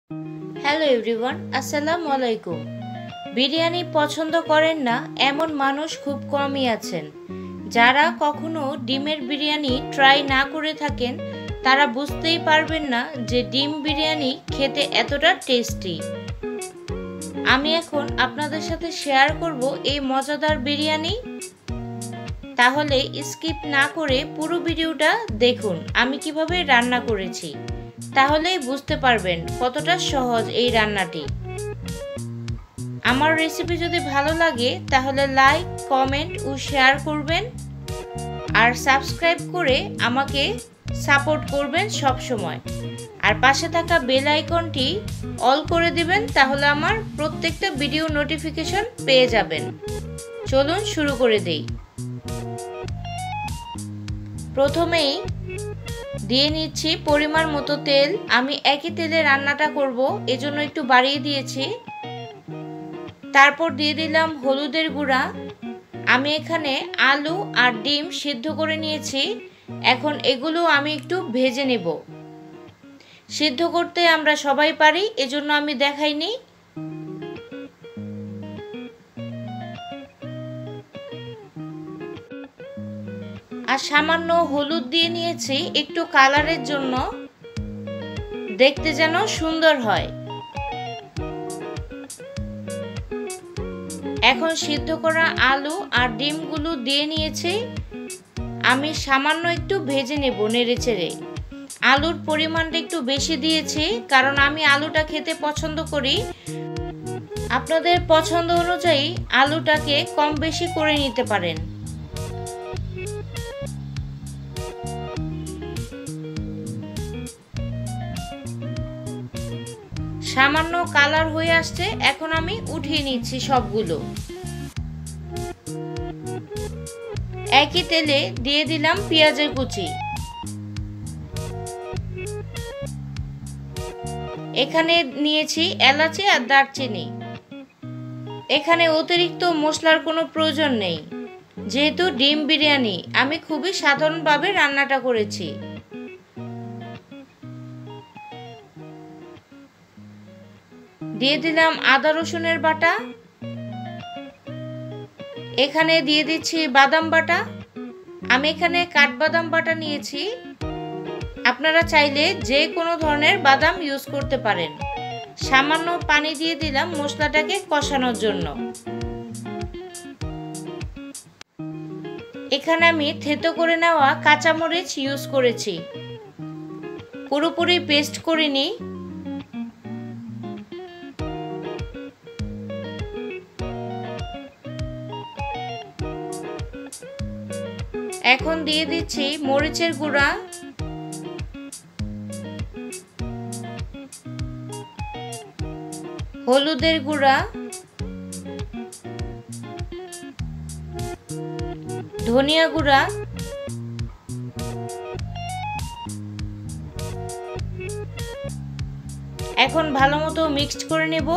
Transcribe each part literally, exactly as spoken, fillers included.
Hello everyone, আসসালামু আলাইকুম। বিরিয়ানি পছন্দ করেন না এমন মানুষ খুব কমই আছেন। যারা কখনো ডিমের বিরিয়ানি ট্রাই না করে থাকেন তারা বুঝতেই পারবেন না যে ডিম বিরিয়ানি খেতে এতটা টেস্টি। আমি এখন আপনাদের সাথে শেয়ার করব এই মজাদার বিরিয়ানি। তাহলে স্কিপ না করে পুরো ভিডিওটা দেখুন আমি কিভাবে রান্না করেছি, তাহলেই বুঝতে পারবেন কতটা সহজ এই রান্নাটি। আমার রেসিপি যদি ভালো লাগে তাহলে লাইক, কমেন্ট ও শেয়ার করবেন আর সাবস্ক্রাইব করে আমাকে সাপোর্ট করবেন সব সময়। আর পাশে থাকা বেল আইকনটি অল করে দিবেন, তাহলে আমার প্রত্যেকটা ভিডিও নোটিফিকেশন পেয়ে যাবেন। চলুন শুরু করে দেই। প্রথমেই দিয়ে নিচ্ছি পরিমাণ মতো তেল। আমি একই তেলে রান্নাটা করব, এজন্য একটু বাড়িয়ে দিয়েছি। তারপর দিয়ে দিলাম হলুদের গুঁড়া। আমি এখানে আলু আর ডিম সিদ্ধ করে নিয়েছি, এখন এগুলো আমি একটু ভেজে নেব। সিদ্ধ করতে আমরা সবাই পারি, এজন্য আমি দেখাইনি। আর সামান্য হলুদ দিয়ে নিয়েছি একটু কালারের জন্য, দেখতে যেন সুন্দর হয়। এখন সিদ্ধ করা আলু আর ডিমগুলো দিয়ে নিয়েছি, আমি সামান্য একটু ভেজে নেব নেড়ে চেড়ে। আলুর পরিমাণটা একটু বেশি দিয়েছি কারণ আমি আলুটা খেতে পছন্দ করি। আপনাদের পছন্দ অনুযায়ী আলুটাকে কম বেশি করে নিতে পারেন। সামান্য কালার হয়ে আসছে, এখন আমি উঠিয়ে নিচ্ছি সবগুলো। একই তেলে দিয়ে দিলাম পেঁয়াজের কুচি। এখানে নিয়েছি এলাচি আর দারচিনি। এখানে অতিরিক্ত মশলার কোনো প্রয়োজন নেই, যেহেতু ডিম বিরিয়ানি আমি খুবই সাধারণভাবে রান্নাটা করেছি। দিয়ে দিলাম আদা রসুনের বাটা। এখানে দিয়ে দিচ্ছি বাদাম বাটা। আমি এখানে কাঠবাদাম বাটা নিয়েছি, আপনারা চাইলে যে কোনো ধরনের বাদাম ইউজ করতে পারেন। সামান্য পানি দিয়ে দিলাম মশলাটাকে কষানোর জন্য। এখানে আমি থেতো করে নেওয়া কাঁচামরিচ ইউজ করেছি, পুরোপুরি পেস্ট করিনি। এখন দিয়ে দিচ্ছি মরিচের গুঁড়া, হলুদের গুঁড়া, ধনিয়া গুঁড়া, এখন ভালো মতো মিক্সড করে নেব।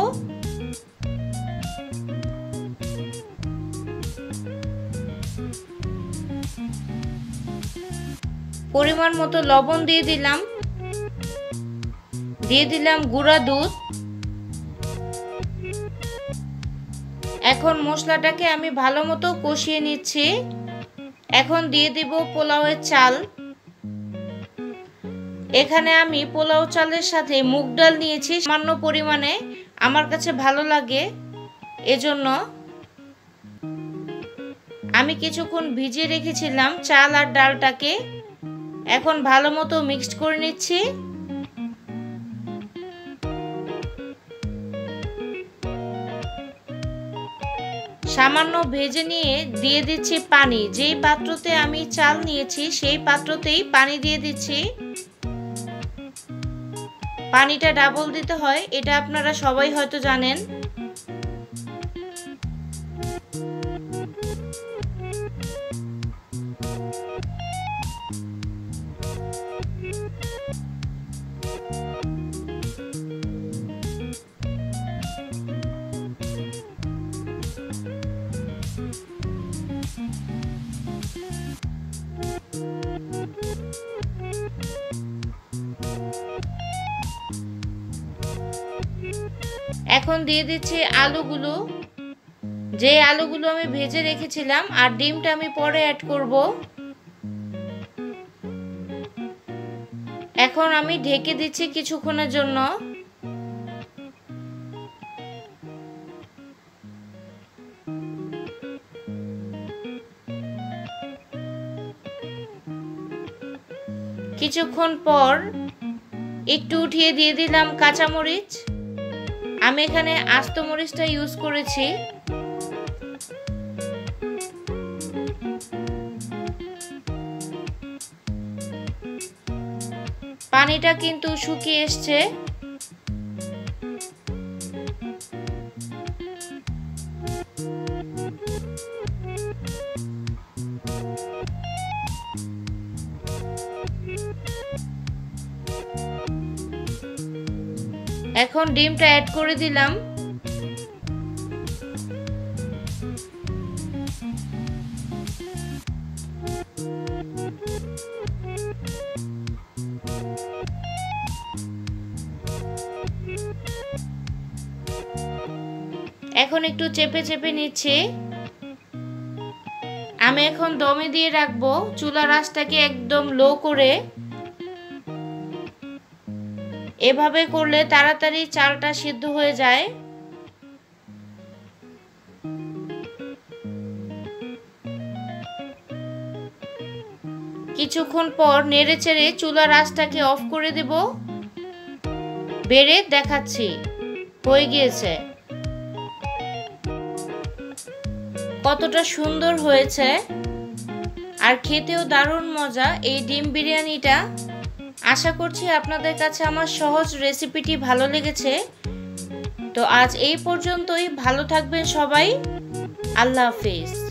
পরিমাণ মতো লবণ দিয়ে দিলাম, দিয়ে দিলাম গুঁড়া দুধ। এখন মশলাটাকে আমি ভালো মতো কষিয়ে নিচ্ছি। এখন দিয়ে দিব পোলাওয়ের চাল। এখানে আমি পোলাও চালের সাথে মুগ ডাল নিয়েছি সামান্য পরিমাণে, আমার কাছে ভালো লাগে এজন্য। আমি কিছুক্ষণ ভিজিয়ে রেখেছিলাম চাল আর ডালটাকে, এখন ভালো মতো মিক্সড করে নিচ্ছি। সামান্য ভেজে নিয়ে দিয়ে দিচ্ছি পানি। যেই পাত্রতে আমি চাল নিয়েছি সেই পাত্রতেই পানি দিয়ে দিচ্ছি। পানিটা ডাবল দিতে হয়, এটা আপনারা সবাই হয়তো জানেন। এখন দিয়ে দিচ্ছি আলুগুলো, যে আলুগুলো আমি ভেজে রেখেছিলাম, আর ডিমটা আমি পরে অ্যাড করব। এখন আমি ঢেকে দিচ্ছি কিছুক্ষণের জন্য। কিছুক্ষণ পর একটু উঠিয়ে দিয়ে দিলাম কাঁচামরিচ। আমি এখানে আস্ত মরিচটা ইউজ করেছি। পানিটা কিন্তু শুকিয়ে এসছে। এখন ডিমটা অ্যাড করে দিলাম। এখন একটু চেপে চেপে নিচ্ছি। আমি এখন দমে দিয়ে রাখবো, চুলার আঁচটাকে একদম লো করে। এভাবে করলে তাড়াতাড়ি চালটা সিদ্ধ হয়ে যায়। কিছুক্ষণ পর নেড়েচেড়ে চুলার আঁচটাকে অফ করে দেব। বেড়ে দেখাচ্ছি, হয়ে গিয়েছে। কতটা সুন্দর হয়েছে, আর খেতেও দারুণ মজা এই ডিম বিরিয়ানিটা। আশা করছি আপনাদের কাছে আমার সহজ রেসিপিটি ভালো লেগেছে। তো আজ এই পর্যন্তই। ভালো থাকবেন সবাই। আল্লাহ হাফেজ।